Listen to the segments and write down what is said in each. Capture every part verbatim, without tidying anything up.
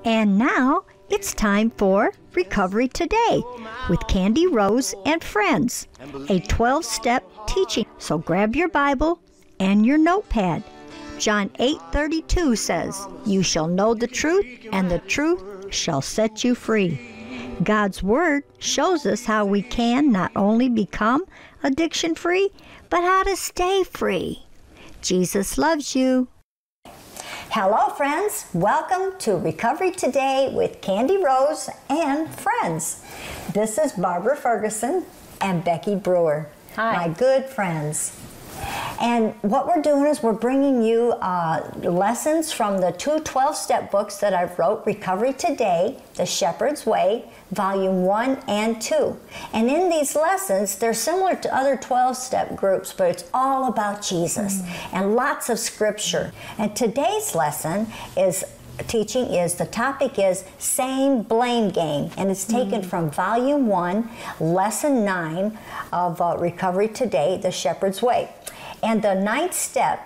And now it's time for Recovery Today with Kandi Rose and friends, a twelve-step teaching. So grab your Bible and your notepad. John eight thirty-two says, "You shall know the truth, and the truth shall set you free." God's Word shows us how we can not only become addiction-free, but how to stay free. Jesus loves you. Hello, friends. Welcome to Recovery Today with Kandi Rose and friends. This is Barbara Ferguson and Becky Brewer, Hi. My good friends. And what we're doing is we're bringing you uh, lessons from the two twelve-step books that I've wrote, Recovery Today, The Shepherd's Way, Volume one and two. And in these lessons, they're similar to other twelve-step groups, but it's all about Jesus mm-hmm. and lots of scripture. And today's lesson is teaching is, the topic is Same Blame Game, and it's taken mm-hmm. from Volume one, Lesson nine of uh, Recovery Today, The Shepherd's Way. And the ninth step,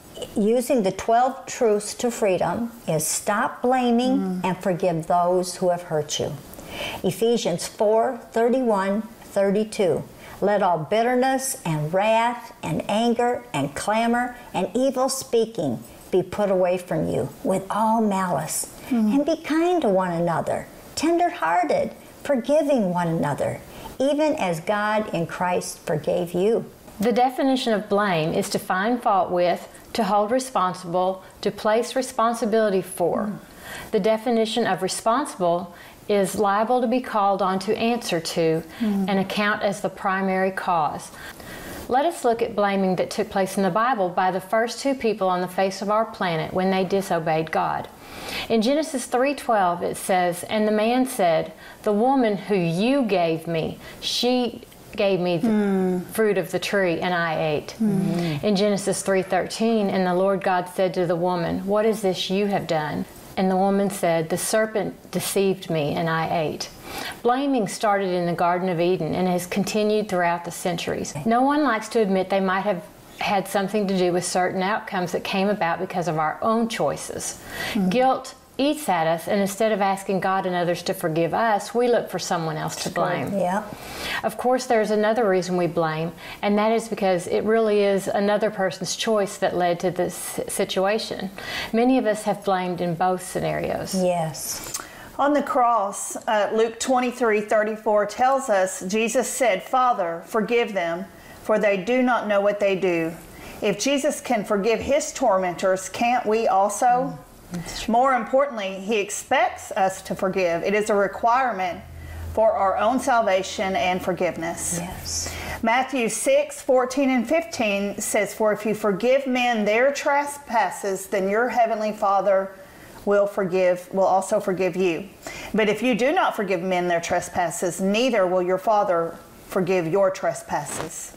using the twelve truths to freedom, is stop blaming mm. and forgive those who have hurt you. Ephesians four thirty-one thirty-two. Let all bitterness and wrath and anger and clamor and evil speaking be put away from you with all malice. Mm. And be kind to one another, tender-hearted, forgiving one another, even as God in Christ forgave you. The definition of blame is to find fault with, to hold responsible, to place responsibility for. Mm. The definition of responsible is liable to be called on to answer to mm. and account as the primary cause. Let us look at blaming that took place in the Bible by the first two people on the face of our planet when they disobeyed God. In Genesis three twelve it says, "And the man said, the woman who you gave me, she gave me the mm. fruit of the tree, and I ate." Mm. In Genesis three thirteen, "And the Lord God said to the woman, what is this you have done? And the woman said, the serpent deceived me, and I ate." Blaming started in the Garden of Eden and has continued throughout the centuries. No one likes to admit they might have had something to do with certain outcomes that came about because of our own choices. Mm. Guilt eats at us, and instead of asking God and others to forgive us, we look for someone else to blame. Yeah. Of course, there's another reason we blame, and that is because it really is another person's choice that led to this situation. Many of us have blamed in both scenarios. Yes. On the cross, uh, Luke twenty-three thirty-four tells us, Jesus said, "Father, forgive them, for they do not know what they do." If Jesus can forgive his tormentors, can't we also? Mm. More importantly, he expects us to forgive. It is a requirement for our own salvation and forgiveness. Yes. Matthew six fourteen and fifteen says, "For if you forgive men their trespasses, then your heavenly Father will forgive, will also forgive you. But if you do not forgive men their trespasses, neither will your Father forgive your trespasses."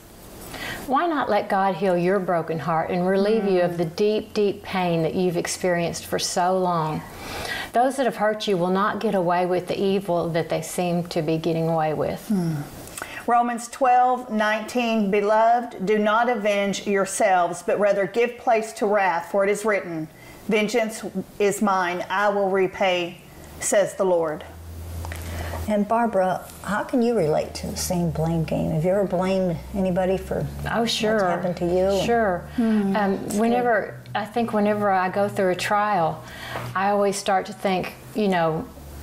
Why not let God heal your broken heart and relieve mm. you of the deep, deep pain that you've experienced for so long? Those that have hurt you will not get away with the evil that they seem to be getting away with. Mm. Romans twelve nineteen, "Beloved, do not avenge yourselves, but rather give place to wrath, for it is written, vengeance is mine, I will repay, says the Lord." And Barbara, how can you relate to the same blame game? Have you ever blamed anybody for oh, sure. what's happened to you? Sure. Mm-hmm. um, whenever I think whenever I go through a trial, I always start to think, you know,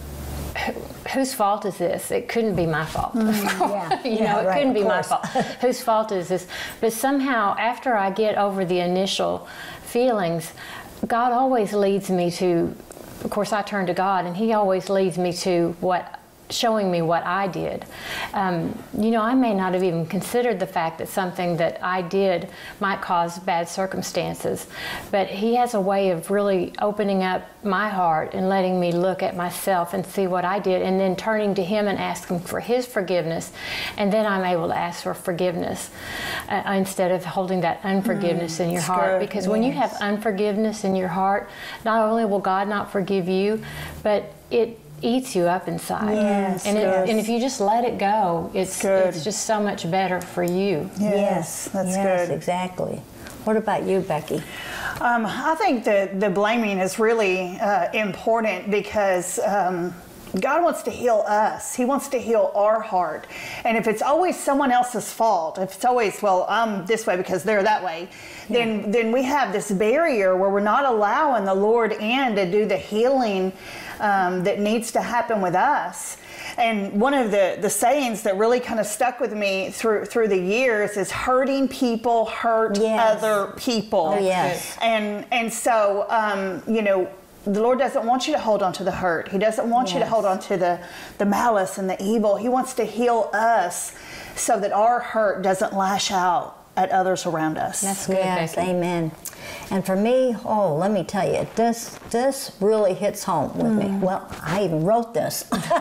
whose fault is this? It couldn't be my fault. Mm, yeah. you yeah, know, it right, couldn't be my course. fault. Whose fault is this? But somehow, after I get over the initial feelings, God always leads me to, of course, I turn to God, and He always leads me to what showing me what I did. Um, you know, I may not have even considered the fact that something that I did might cause bad circumstances, but He has a way of really opening up my heart and letting me look at myself and see what I did, and then turning to Him and asking for His forgiveness, and then I'm able to ask for forgiveness uh, instead of holding that unforgiveness mm, in your heart. Because yes. when you have unforgiveness in your heart, not only will God not forgive you, but it eats you up inside. Yes, and, it, yes. and if you just let it go, it's good. it's just so much better for you. Yes, that's yes, good. Exactly. What about you, Becky? Um, I think that the blaming is really uh, important because um, God wants to heal us. He wants to heal our heart. And if it's always someone else's fault, if it's always, well, I'm this way because they're that way, yeah. then then we have this barrier where we're not allowing the Lord in to do the healing um, that needs to happen with us. And one of the, the sayings that really kind of stuck with me through through the years is hurting people hurt yes. other people. Oh, yes. And, and so, um, you know, the Lord doesn't want you to hold on to the hurt. He doesn't want yes. you to hold on to the, the malice and the evil. He wants to heal us so that our hurt doesn't lash out at others around us. That's good, Yes, Becky. amen. And for me, oh, let me tell you, this this really hits home with mm. me. Well, I even wrote this.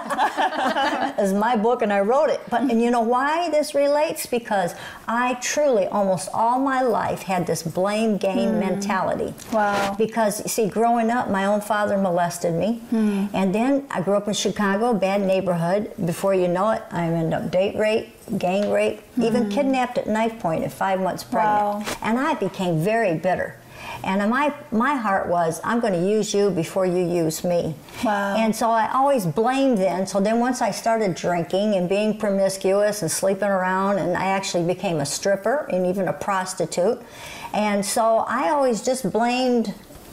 It's my book and I wrote it. But and you know why this relates? Because I truly, almost all my life, had this blame game mm. mentality. Wow. Because, you see, growing up, my own father molested me. Mm. And then I grew up in Chicago, bad neighborhood. Before you know it, I ended up date rape, gang rape, mm. even kidnapped at knife point at five months pregnant. Wow. And I became very bitter. And my my heart was, I'm going to use you before you use me. Wow. And so I always blamed then. So then once I started drinking and being promiscuous and sleeping around, and I actually became a stripper and even a prostitute. And so I always just blamed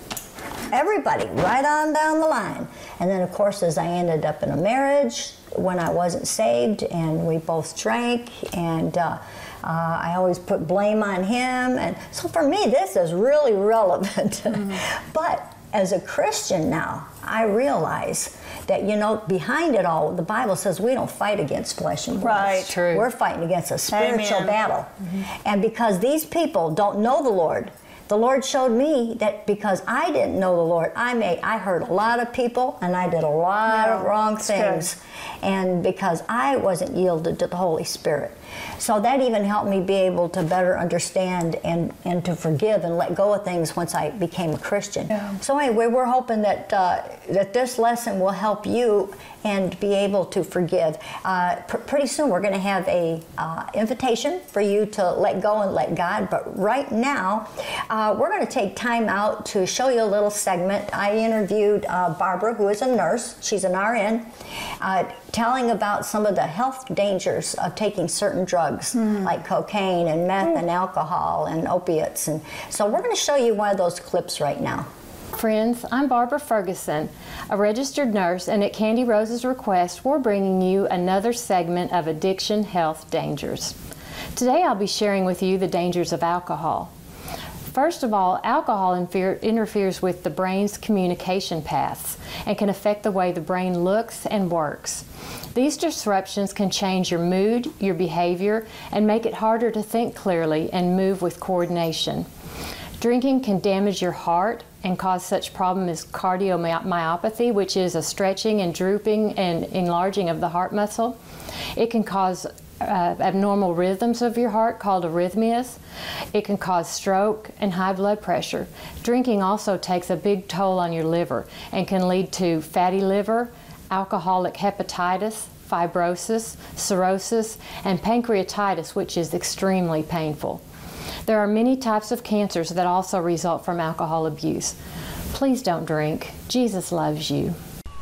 everybody right on down the line. And then, of course, as I ended up in a marriage when I wasn't saved, and we both drank, and uh, uh, I always put blame on him. And so for me, this is really relevant. Mm-hmm. But as a Christian now, I realize that, you know, behind it all, the Bible says we don't fight against flesh and blood. Right. True. We're fighting against a spiritual Amen. battle. Mm-hmm. And because these people don't know the Lord, the Lord showed me that because I didn't know the Lord, I made, I hurt a lot of people, and I did a lot Yeah, of wrong that's things. good. And because I wasn't yielded to the Holy Spirit. So that even helped me be able to better understand and, and to forgive and let go of things once I became a Christian. Yeah. So anyway, we're hoping that uh, that this lesson will help you and be able to forgive. Uh, pr- pretty soon we're going to have a uh, invitation for you to let go and let God. But right now, uh, we're going to take time out to show you a little segment. I interviewed uh, Barbara, who is a nurse. She's an R N, uh, telling about some of the health dangers of taking certain drugs mm. like cocaine and meth mm. and alcohol and opiates. And so we're going to show you one of those clips right now. Friends, I'm Barbara Ferguson, a registered nurse, and at Kandi Rose's request, we're bringing you another segment of Addiction Health Dangers. Today I'll be sharing with you the dangers of alcohol. First of all, alcohol interferes with the brain's communication paths and can affect the way the brain looks and works. These disruptions can change your mood, your behavior, and make it harder to think clearly and move with coordination. Drinking can damage your heart and cause such problem as cardiomyopathy, which is a stretching and drooping and enlarging of the heart muscle. It can cause uh, abnormal rhythms of your heart called arrhythmias. It can cause stroke and high blood pressure. Drinking also takes a big toll on your liver and can lead to fatty liver, alcoholic hepatitis, fibrosis, cirrhosis, and pancreatitis, which is extremely painful. There are many types of cancers that also result from alcohol abuse. Please don't drink. Jesus loves you.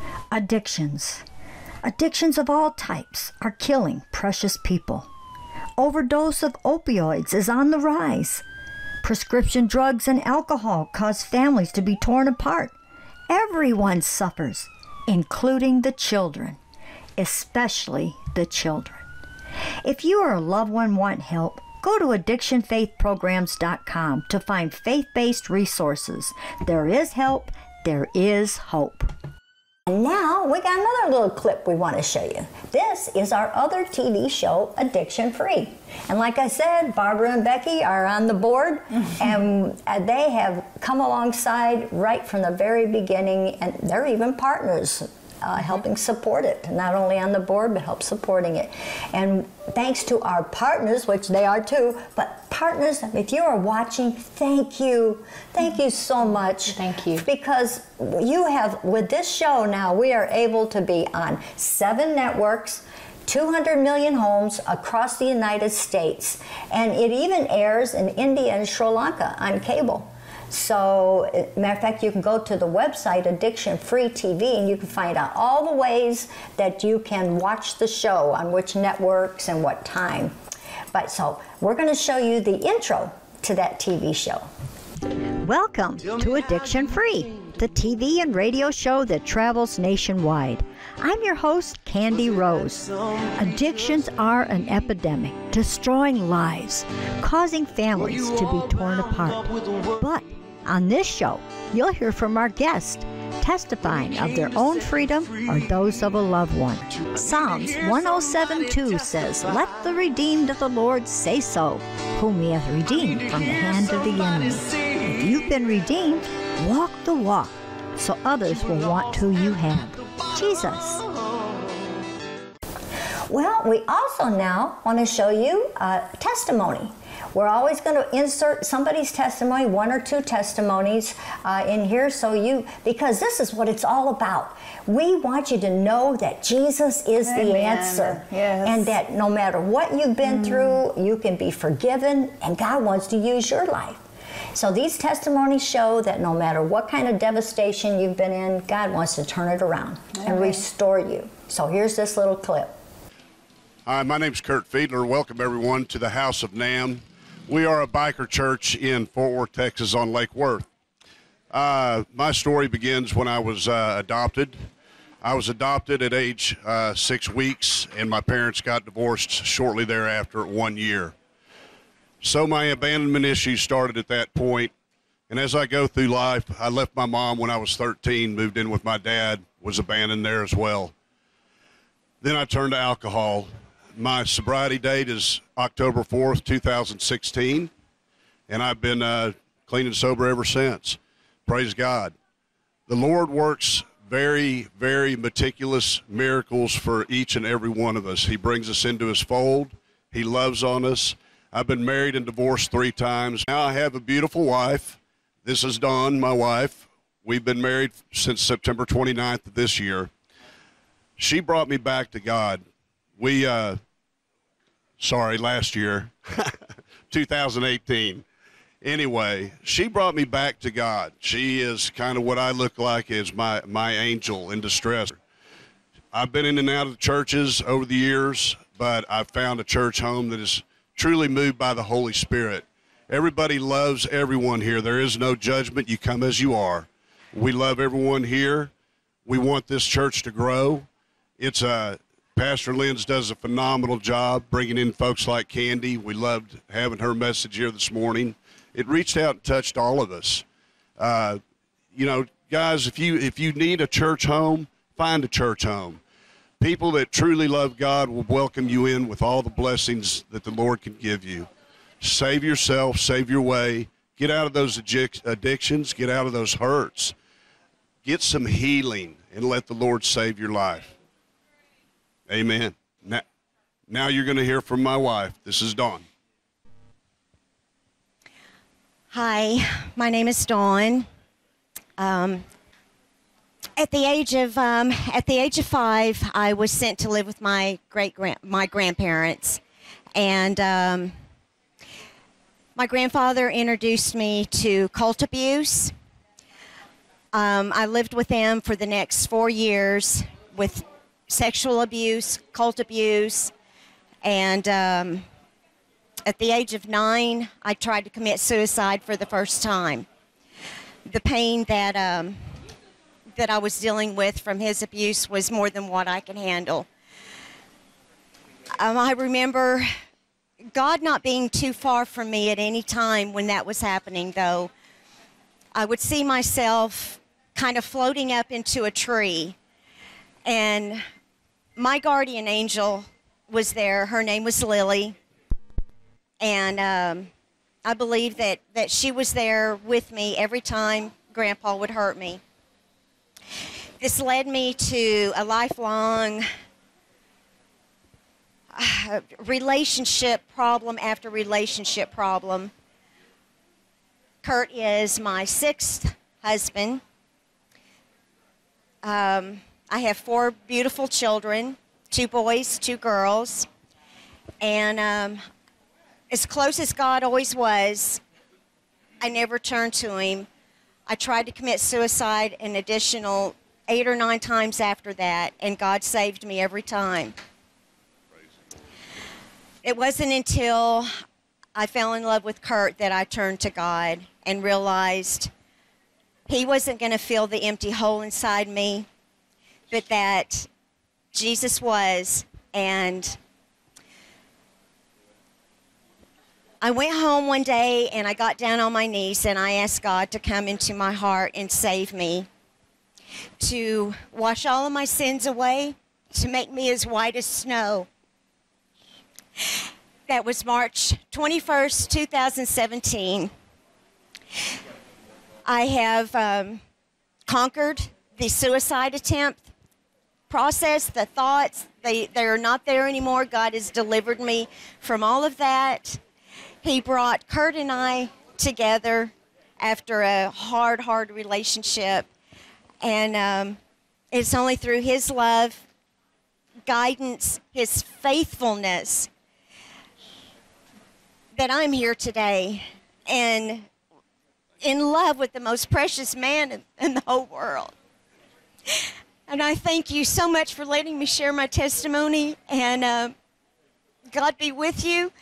Addictions. Addictions of all types are killing precious people. Overdose of opioids is on the rise. Prescription drugs and alcohol cause families to be torn apart. Everyone suffers, including the children, especially the children. If you or a loved one want help, go to addiction faith programs dot com to find faith-based resources. There is help. There is hope. And now we got another little clip we want to show you. This is our other T V show, Addiction Free. And like I said, Barbara and Becky are on the board, and they have come alongside right from the very beginning, and they're even partners. Uh, helping support it, not only on the board, but help supporting it. And thanks to our partners, which they are too, but partners, if you are watching, thank you. Thank you so much. Thank you. Because you have, with this show now, we are able to be on seven networks, two hundred million homes across the United States, and it even airs in India and Sri Lanka on cable. So, matter of fact, you can go to the website Addiction Free T V and you can find out all the ways that you can watch the show, on which networks and what time. But so, we're going to show you the intro to that T V show. Welcome to Addiction Free, the T V and radio show that travels nationwide. I'm your host, Kandi Rose. Addictions are an epidemic, destroying lives, causing families to be torn apart. But on this show, you'll hear from our guests, testifying of their own freedom or those of a loved one. Psalms one oh seven two says, "Let the redeemed of the Lord say so, whom he hath redeemed from the hand of the enemy." If you've been redeemed, walk the walk, so others will want who you have. Jesus. Well, we also now want to show you a testimony. We're always going to insert somebody's testimony, one or two testimonies uh, in here, so you, because this is what it's all about. We want you to know that Jesus is Amen. The answer. Yes. And that no matter what you've been mm. through, you can be forgiven, and God wants to use your life. So these testimonies show that no matter what kind of devastation you've been in, God wants to turn it around Amen. And restore you. So here's this little clip. Hi, my name's Kurt Fiedler. Welcome everyone to the House of Nam. We are a biker church in Fort Worth, Texas on Lake Worth. Uh, my story begins when I was uh, adopted. I was adopted at age uh, six weeks, and my parents got divorced shortly thereafter at one year. So my abandonment issues started at that point, and as I go through life, I left my mom when I was thirteen, moved in with my dad, was abandoned there as well. Then I turned to alcohol. My sobriety date is October fourth, two thousand sixteen, and I've been uh, clean and sober ever since. Praise God. The Lord works very, very meticulous miracles for each and every one of us. He brings us into his fold. He loves on us. I've been married and divorced three times. Now I have a beautiful wife. This is Dawn, my wife. We've been married since September twenty-ninth of this year. She brought me back to God. We, uh, sorry, last year, two thousand eighteen. Anyway, she brought me back to God. She is kind of what I look like as my, my angel in distress. I've been in and out of churches over the years, but I've found a church home that is truly moved by the Holy Spirit. Everybody loves everyone here. There is no judgment. You come as you are. We love everyone here. We want this church to grow. It's a Pastor Lynn's does a phenomenal job bringing in folks like Kandi. We loved having her message here this morning. It reached out and touched all of us. Uh, you know, guys, if you if you need a church home, find a church home. People that truly love God will welcome you in with all the blessings that the Lord can give you. Save yourself, save your way, get out of those addictions, get out of those hurts. Get some healing and let the Lord save your life. Amen. Now, now you're going to hear from my wife. This is Dawn. Hi, my name is Dawn. Um, At the age of um, at the age of five, I was sent to live with my great grand my grandparents, and um, my grandfather introduced me to cult abuse. Um, I lived with them for the next four years with sexual abuse, cult abuse, and um, at the age of nine, I tried to commit suicide for the first time. The pain that um, that I was dealing with from his abuse was more than what I can handle. Um, I remember God not being too far from me at any time when that was happening, though. I would see myself kind of floating up into a tree, and my guardian angel was there. Her name was Lily, and um, I believe that, that she was there with me every time Grandpa would hurt me. This led me to a lifelong uh, relationship problem after relationship problem. Kurt is my sixth husband. Um, I have four beautiful children. two boys, two girls. And um, as close as God always was, I never turned to him. I tried to commit suicide an additional eight or nine times after that, and God saved me every time. It wasn't until I fell in love with Kurt that I turned to God and realized he wasn't going to fill the empty hole inside me, but that Jesus was. And I went home one day and I got down on my knees and I asked God to come into my heart and save me, to wash all of my sins away, to make me as white as snow. That was March twenty-first, two thousand seventeen. I have um, conquered the suicide attempt process, the thoughts, they, they're not there anymore. God has delivered me from all of that. He brought Kurt and I together after a hard, hard relationship. And um, it's only through his love, guidance, his faithfulness that I'm here today and in love with the most precious man in, in the whole world. And I thank you so much for letting me share my testimony. And uh, God be with you.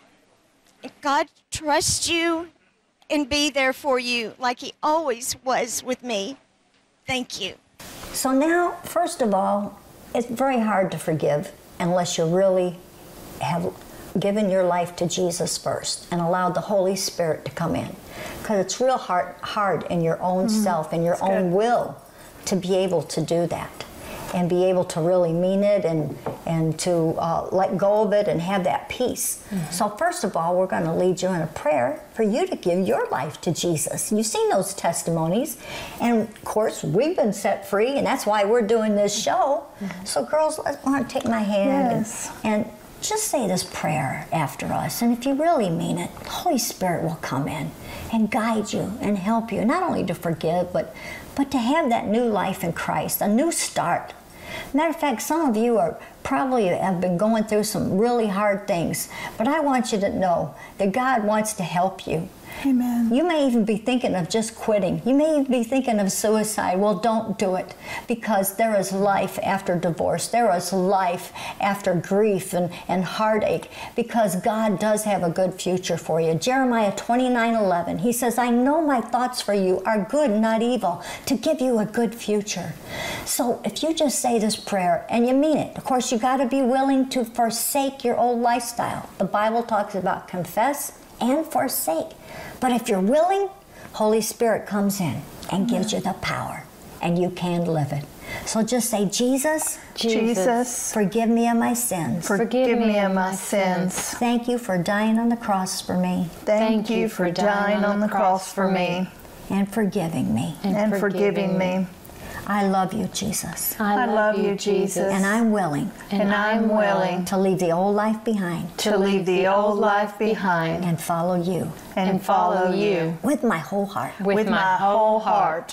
God trust you and be there for you like he always was with me. Thank you. So now, first of all, it's very hard to forgive unless you really have given your life to Jesus first and allowed the Holy Spirit to come in. Because it's real hard, hard in your own mm-hmm. self and your That's own good. will to be able to do that and be able to really mean it and, and to uh, let go of it and have that peace. Mm-hmm. So first of all, we're going to lead you in a prayer for you to give your life to Jesus. You've seen those testimonies, and of course, we've been set free, and that's why we're doing this show. Mm-hmm. So girls, I want to take my hand yes. and, and just say this prayer after us. And if you really mean it, the Holy Spirit will come in and guide you and help you, not only to forgive, but but to have that new life in Christ, a new start. Matter of fact, some of you are probably have been going through some really hard things, but I want you to know that God wants to help you. Amen. You may even be thinking of just quitting. You may even be thinking of suicide. Well, don't do it, because there is life after divorce. There is life after grief and, and heartache, because God does have a good future for you. Jeremiah twenty-nine eleven, he says, I know my thoughts for you are good, not evil, to give you a good future. So if you just say this prayer and you mean it, of course, you got to be willing to forsake your old lifestyle. The Bible talks about confess and forsake. But if you're willing, Holy Spirit comes in and gives you the power, and you can live it. So just say, Jesus, Jesus, forgive me of my sins. Forgive me of my sins. Thank you for dying on the cross for me. Thank you for dying on the cross for me. And forgiving me. And forgiving me. I love you, Jesus. I love you, Jesus. And I'm willing. And I'm willing to leave the old life behind. To leave the old life behind. And follow you. And follow you. With my whole heart. With, With my whole heart.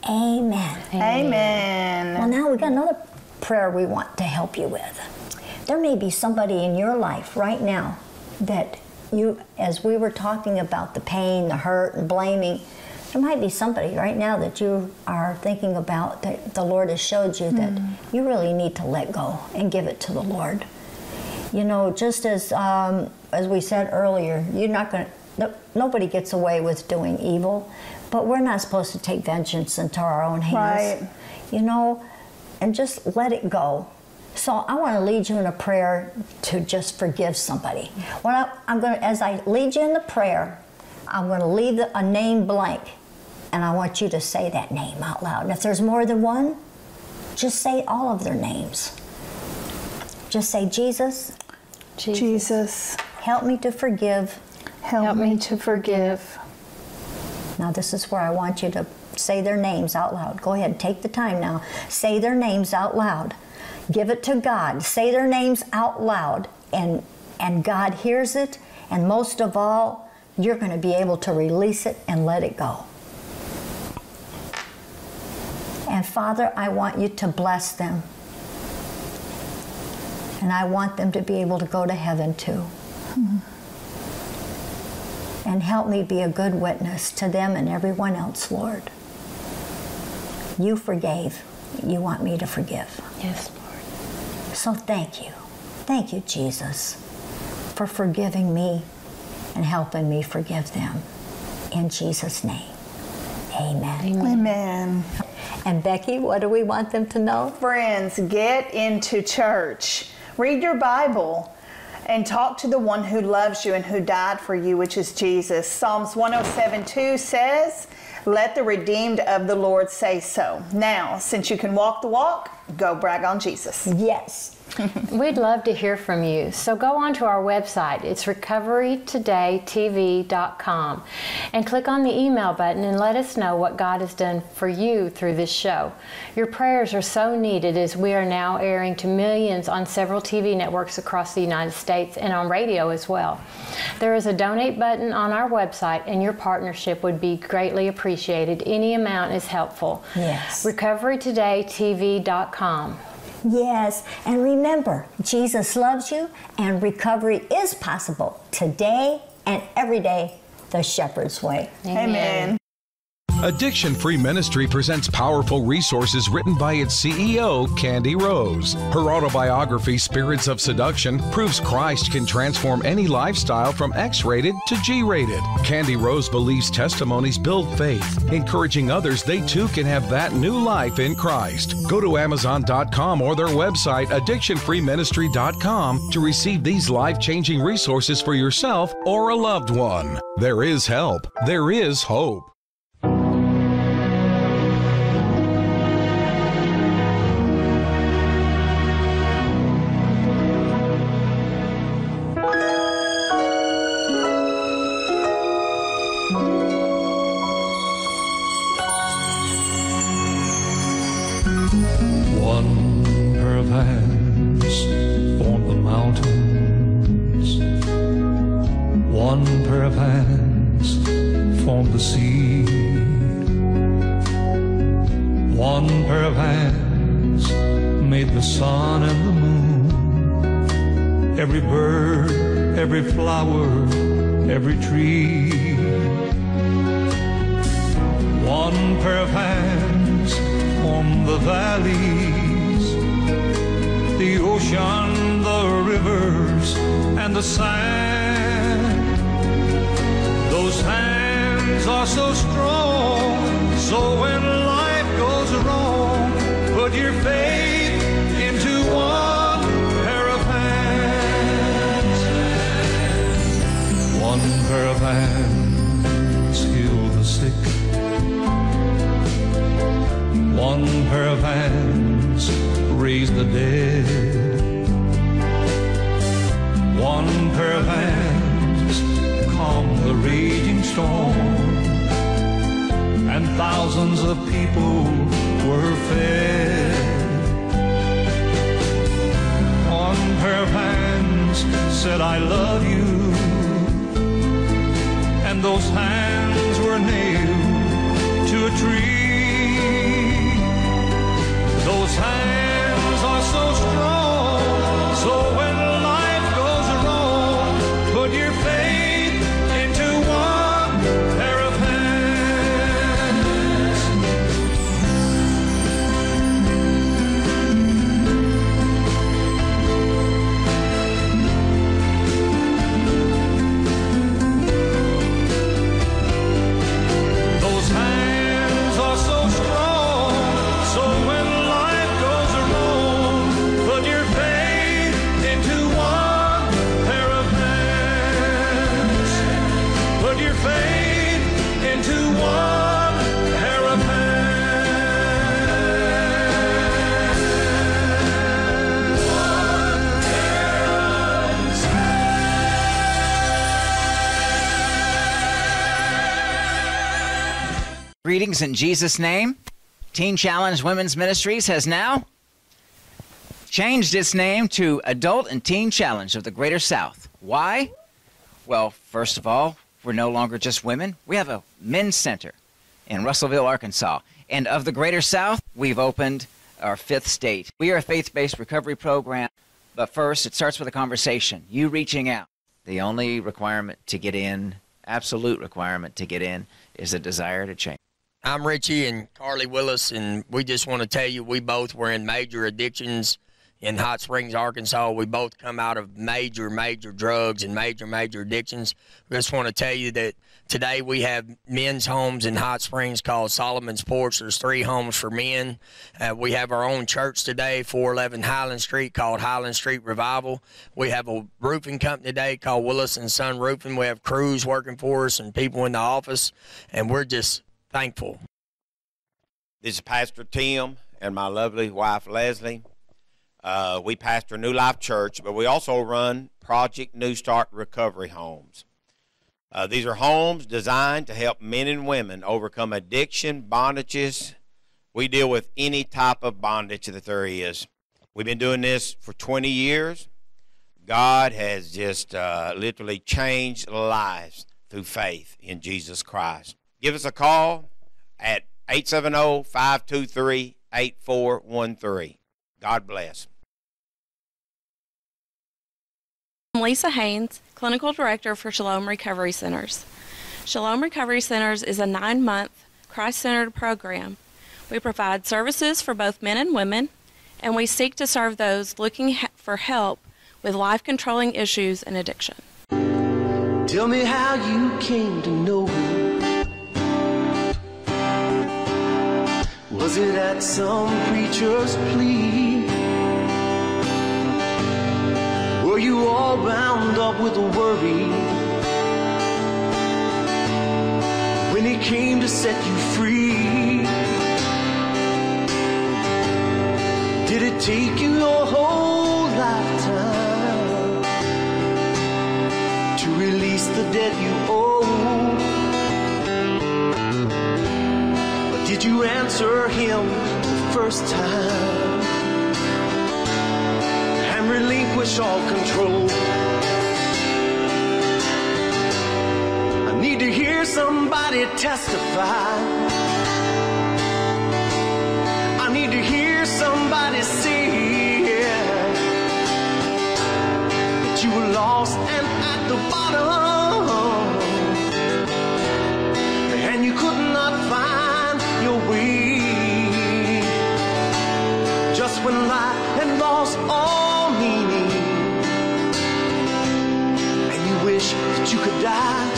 Amen. Amen. Well, now we got another prayer we want to help you with. There may be somebody in your life right now that you, as we were talking about the pain, the hurt, and blaming, there might be somebody right now that you are thinking about that the Lord has showed you that mm. you really need to let go and give it to the Lord. You know, just as um, as we said earlier, you're not going to. No, nobody gets away with doing evil, but we're not supposed to take vengeance into our own hands. Right. You know, and just let it go. So I want to lead you in a prayer to just forgive somebody. When I, I'm going to, as I lead you in the prayer, I'm going to leave a name blank, and I want you to say that name out loud. And if there's more than one, just say all of their names. Just say, Jesus, Jesus, Jesus. help me to forgive. Help, help me to forgive. Now this is where I want you to say their names out loud. Go ahead, take the time now. Say their names out loud. Give it to God. Say their names out loud, and, and God hears it, and most of all, you're going to be able to release it and let it go. And Father, I want you to bless them. And I want them to be able to go to heaven too. Mm-hmm. And help me be a good witness to them and everyone else, Lord. You forgave. You want me to forgive. Yes, Lord. So thank you. Thank you, Jesus, for forgiving me and helping me forgive them. In Jesus' name, amen. Amen. Amen. And Becky, what do we want them to know? Friends, get into church. Read your Bible. And talk to the one who loves you and who died for you, which is Jesus. Psalms one oh seven two says, "Let the redeemed of the Lord say so." Now, since you can walk the walk, go brag on Jesus. Yes. We'd love to hear from you. So go on to our website. It's recovery today T V dot com. And click on the email button and let us know what God has done for you through this show. Your prayers are so needed as we are now airing to millions on several T V networks across the United States and on radio as well. There is a donate button on our website, and your partnership would be greatly appreciated. Any amount is helpful. Yes. recovery today T V dot com. Yes, and remember, Jesus loves you, and recovery is possible today and every day, the Shepherd's Way. Amen. Amen. Addiction Free Ministry presents powerful resources written by its C E O, Kandi Rose. Her autobiography, Spirits of Seduction, proves Christ can transform any lifestyle from X-rated to G-rated. Kandi Rose believes testimonies build faith, encouraging others they too can have that new life in Christ. Go to amazon dot com or their website, addiction free ministry dot com, to receive these life-changing resources for yourself or a loved one. There is help. There is hope. Greetings in Jesus' name. Teen Challenge Women's Ministries has now changed its name to Adult and Teen Challenge of the Greater South. Why? Well, first of all, we're no longer just women. We have a men's center in Russellville, Arkansas. And of the Greater South, we've opened our fifth state. We are a faith-based recovery program But first, it starts with a conversation, you reaching out. The only requirement to get in, absolute requirement to get in, is a desire to change. I'm Richie and Carly Willis, and we just want to tell you we both were in major addictions in Hot Springs, Arkansas. We both come out of major, major drugs and major, major addictions. We just want to tell you that today we have men's homes in Hot Springs called Solomon's Porch. There's three homes for men. Uh, we have our own church today, four eleven Highland Street, called Highland Street Revival. We have a roofing company today called Willis and Son Roofing. We have crews working for us and people in the office, and we're just thankful. This is Pastor Tim and my lovely wife, Leslie. Uh, we pastor New Life Church, but we also run Project New Start Recovery Homes. Uh, these are homes designed to help men and women overcome addiction, bondages. We deal with any type of bondage that there is. We've been doing this for twenty years. God has just uh, literally changed lives through faith in Jesus Christ. Give us a call at eight seven zero, five two three, eight four one three. God bless. I'm Lisa Haynes, Clinical Director for Shalom Recovery Centers. Shalom Recovery Centers is a nine-month Christ-centered program. We provide services for both men and women, and we seek to serve those looking for help with life-controlling issues and addiction. Tell me how you came to know me. Was it at some preacher's plea? Were you all bound up with a worry when he came to set you free? Did it take you your whole lifetime to release the debt you owe? Or did you answer him the first time and relinquish all control? I need to hear somebody testify. I need to hear somebody say that you were lost and at the bottom, and you could not find your way. Just when life had lost all meaning, and you wish that you could die,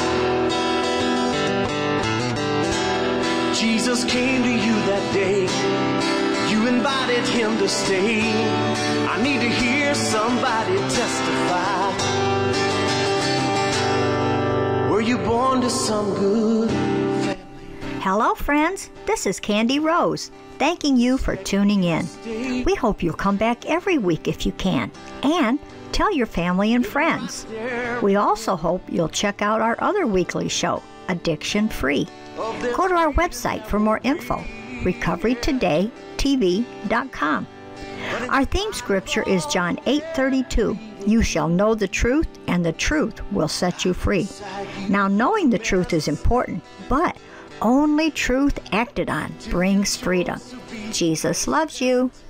Jesus came to you that day. You invited him to stay. I need to hear somebody testify. Were you born to some good family? Hello, friends. This is Kandi Rose, thanking you for tuning in. We hope you'll come back every week if you can, and tell your family and friends. We also hope you'll check out our other weekly show, Addiction Free. Go to our website for more info, recovery today t v dot com. Our theme scripture is John eight thirty-two. You shall know the truth, and the truth will set you free. Now, knowing the truth is important, but only truth acted on brings freedom. Jesus loves you.